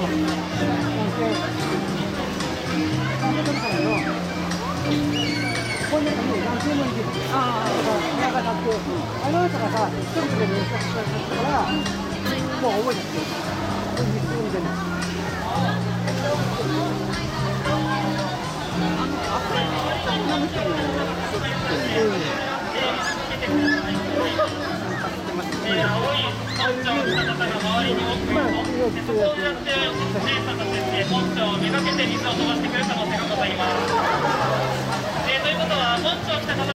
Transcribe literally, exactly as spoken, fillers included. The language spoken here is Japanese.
これなんかもう何十万円ああ、だから、なんかだって、あの人がさ、一人で練習したから、もう覚えてる。これ見つけるみたいな。 本庁をめがけて水を飛ばしてくる可能性がございます。ということは本庁を来た方